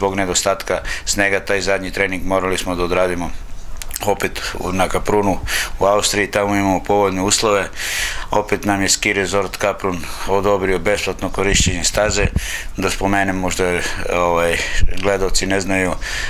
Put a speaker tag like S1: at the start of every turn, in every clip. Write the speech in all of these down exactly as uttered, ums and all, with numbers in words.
S1: zbog nedostatka snega taj zadnji trening morali smo da odradimo opet na Kaprunu u Austriji, tamo imamo povoljne uslove. Opet nam je Ski Resort Kaprun odobrio besplatno korišćenje staze. Da spomenem, možda gledalci ne znaju,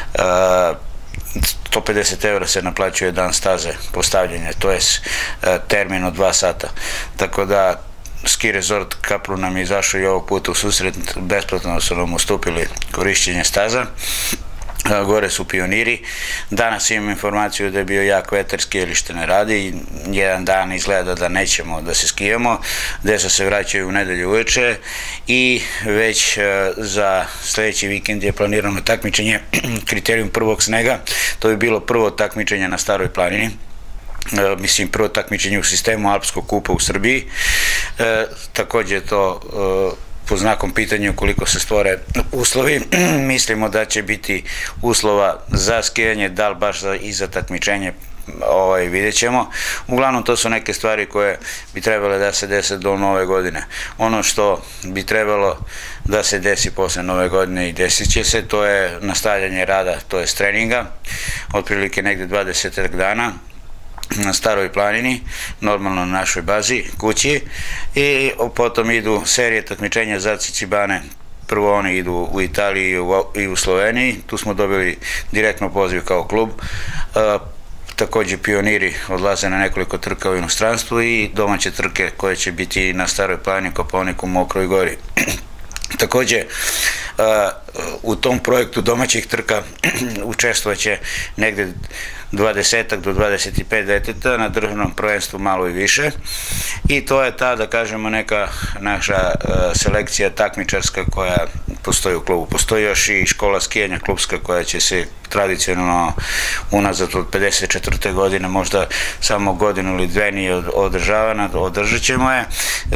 S1: sto pedeset evra se naplaćuje dan staze postavljanja, to je termin od dva sata. Tako da Ski Resort Kaprun nam je izašao i ovog puta u susret, besplatno su nam ustupili korišćenje staza. Gore su pioniri. Danas imam informaciju da je bio jak vetar, skijalište ne radi, jedan dan izgleda da nećemo da se skijamo, deca se vraćaju u nedelju uveče i već za sledeći vikend je planirano takmičenje, kriterijum prvog snega, to je bilo prvo takmičenje na Staroj planini, mislim prvo takmičenje u sistemu Alpskog kupa u Srbiji, takođe je to po znakom pitanja ukoliko se stvore uslovi. Mislimo da će biti uslova za skijanje, da li baš i za takmičenje, vidjet ćemo. Uglavnom to su neke stvari koje bi trebale da se dese do nove godine. Ono što bi trebalo da se desi posle nove godine i desit će se, to je nastavljanje rada, to je treninga, otprilike negde dvadeset dana na Staroj planini, normalno na našoj bazi, kući, i potom idu serije takmičenja za Cicibane. Prvo oni idu u Italiji i u Sloveniji, tu smo dobili direktno poziv kao klub. Takođe pioniri odlaze na nekoliko trka u inostranstvu i domaće trke koje će biti na Staroj planini, Kopaoniku, Mokroj Gori. Takođe, u tom projektu domaćih trka učestvovaće negde dvadeset do dvadeset pet deteta, na državnom prvenstvu malo i više, i to je ta, da kažemo, neka naša selekcija takmičarska koja postoji u klubu. Postoji još i škola skijanja klubska koja će se tradicionalno unazad od pedeset četvrte godine, možda samo godinu ili dve nije održavana, održat ćemo je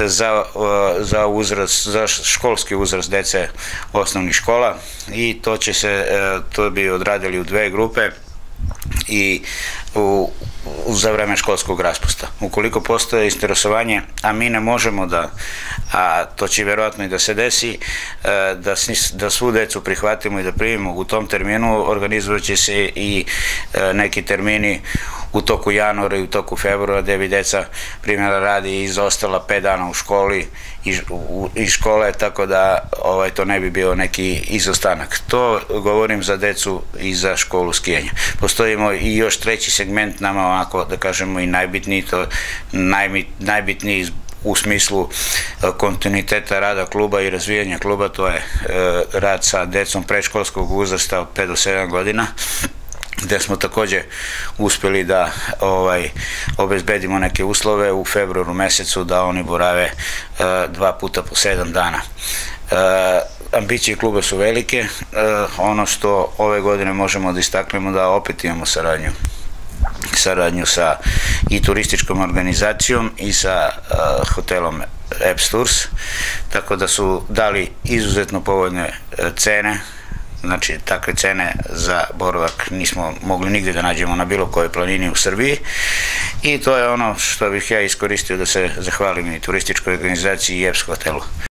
S1: za školski uzrast dece osnovnih škola, i to će se, to bi odradili u dve grupe i za vreme školskog raspusta. Ukoliko postoje interesovanje, a mi ne možemo da, a to će verovatno i da se desi, da svu decu prihvatimo i da primimo u tom terminu, organizovat će se i neki termini u toku januara i u toku februara, gde bi deca primjera radi izostala pet dana u školi iz škole, tako da to ne bi bio neki izostanak. To govorim za decu i za školu skijanja. Postojimo i još treći segment, nama onako da kažemo i najbitniji, to najbitniji u smislu kontinuiteta rada kluba i razvijanja kluba, to je rad sa decom predškolskog uzrasta od pet do sedam godina, gde smo takođe uspeli da obezbedimo neke uslove u februaru mesecu da oni borave dva puta po sedam dana. Ambicije kluba su velike. Ono što ove godine možemo da istaknemo da opet imamo saradnju saradnju sa i turističkom organizacijom i sa hotelom Epps Tours, tako da su dali izuzetno povoljne cene. Znači, takve cene za boravak nismo mogli nigde da nađemo na bilo kojoj planini u Srbiji, i to je ono što bih ja iskoristio da se zahvalim i turističkoj organizaciji i Epps hotelu.